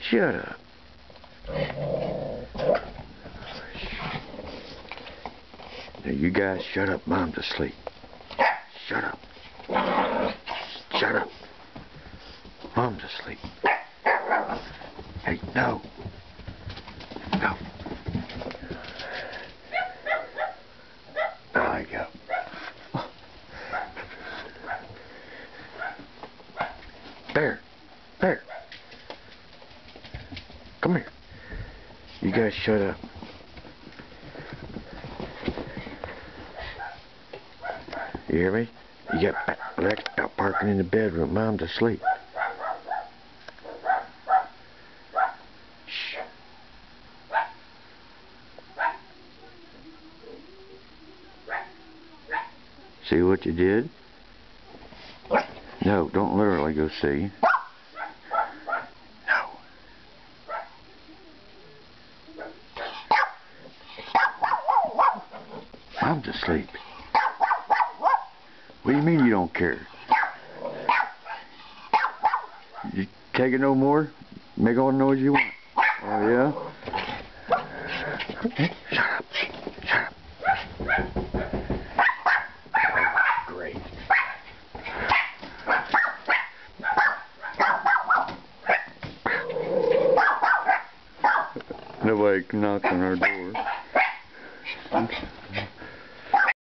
Shut up. Now you guys shut up. Mom's asleep. Shut up. Shut up. Mom's asleep. Hey, no. No. There you go. Bear. Bear. Come here. You guys shut up. You hear me? You got Rex out parking in the bedroom. Mom's asleep. Shh. See what you did? No, don't literally go see. No. Mom's asleep. What do you mean you don't care? You taking no more? Make all the noise you want. Oh yeah? Shut up. Shut up. Oh, great. Nobody knocks on our door.